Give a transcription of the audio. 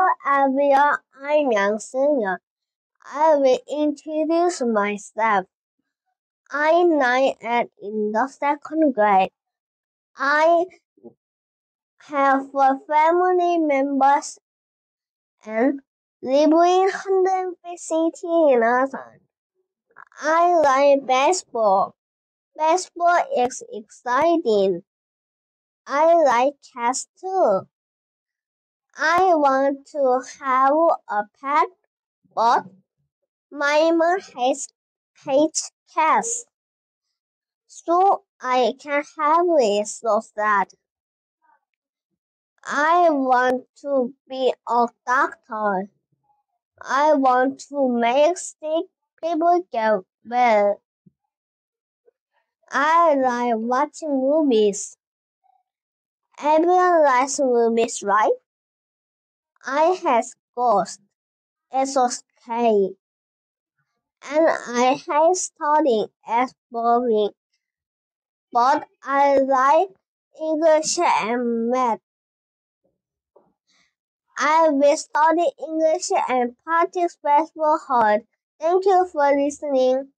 everyone, I'm Yang Senior. I will introduce myself. I'm 9 and in the second grade. I have 4 family members and live in Handenville in Assam. I like baseball. Baseball is exciting. I like cats too. I want to have a pet, but my mom hates cats. So I can have it so sad. I want to be a doctor. I want to make sick people get well. I like watching movies. Everyone likes movies, right? I hate ghosts. It's so scary. And I hate studying. It's boring. But I like English and math. I will study English and practice baseball hard. Thank you for listening.